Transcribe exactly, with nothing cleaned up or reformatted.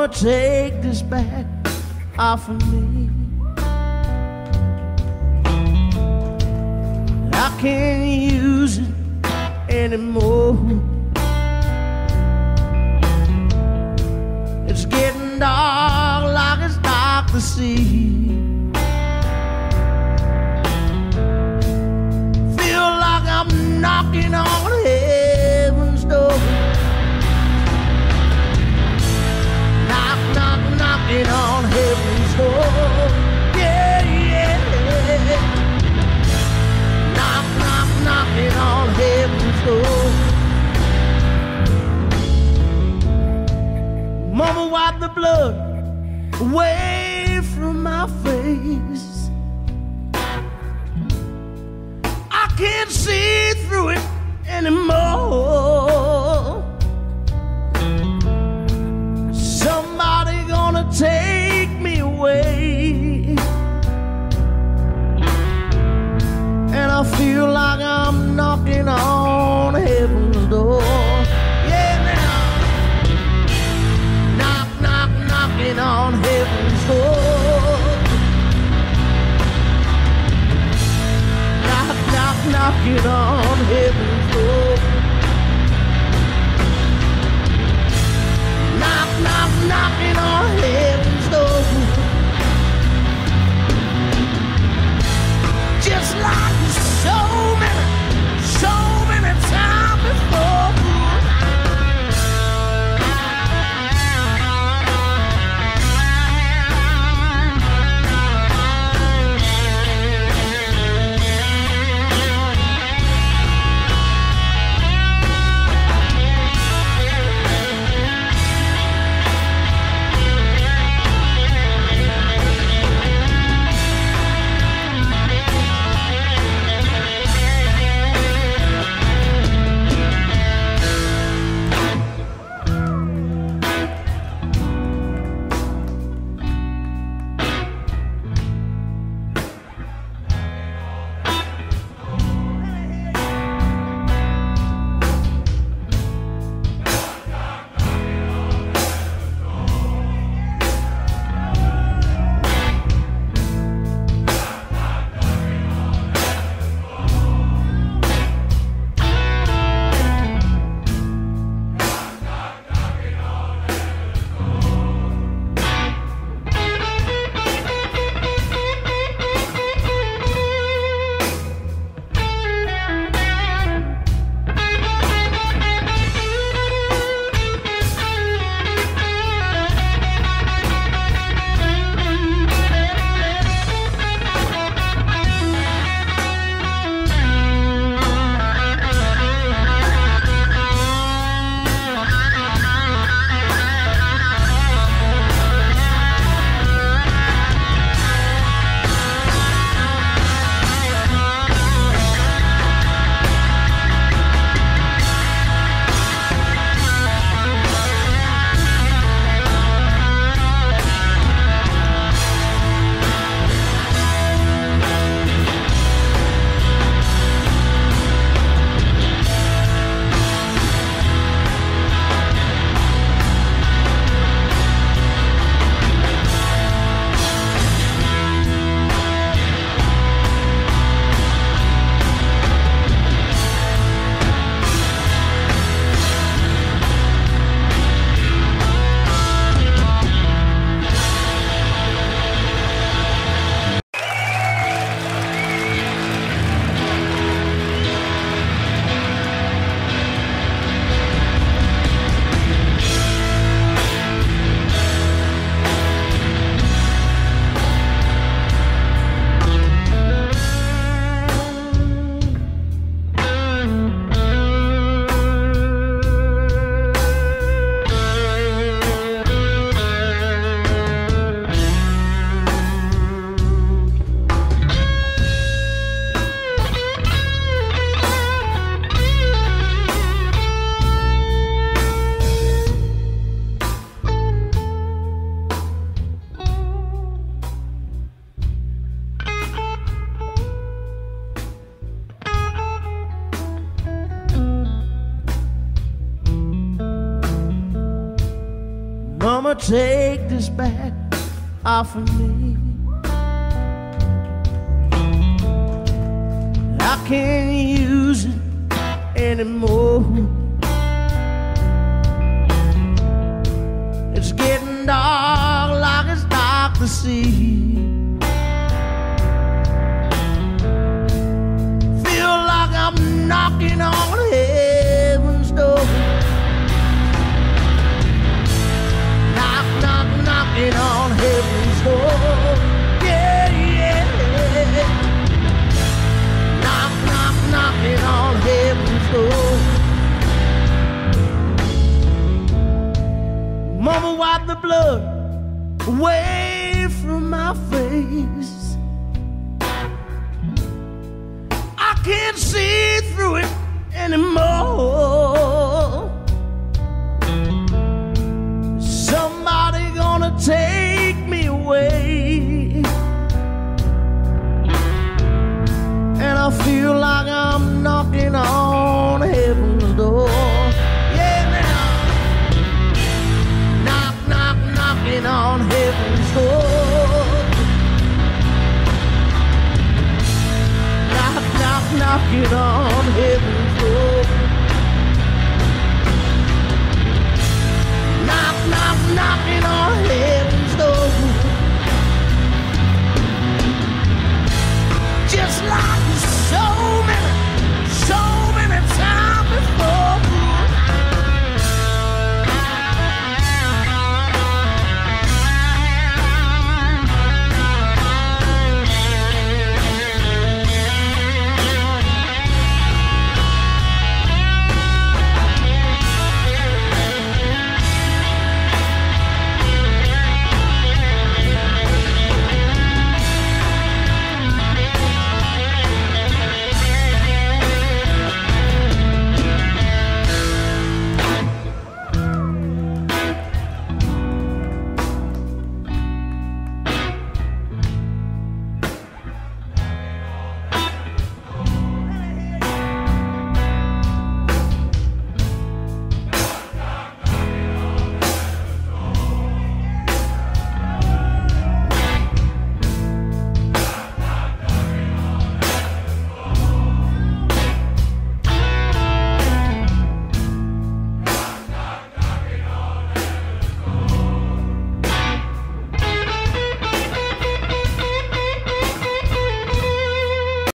take this back off of me. I can't use it anymore. It's getting dark like it's dark to see. Feel like I'm knocking on heaven's door. Knock, knock, knocking on heaven's door. Yeah, yeah. Knock, knock, knocking on heaven's door. Mama, wipe the blood away from my face. I can't see through it anymore. Somebody gonna take me away, and I feel like I'm knocking on heaven's door. On heaven's door. Knock, knock, knocking on heaven's door. Knock, knock, knocking on heaven's door. Just like so many, so many take this back off of me. I can't use it anymore. It's getting dark like it's dark to see. Feel like I'm knocking on heaven's door. Knock, knock, knocking on heaven's door. Yeah, yeah. Knock, knock, knocking on heaven's door. Mama, wipe the blood away from my face. I can't see through it anymore. Somebody gonna take me away, and I feel like I'm knocking on heaven's door. On heaven's door. Knock, knock, knocking on heaven's door.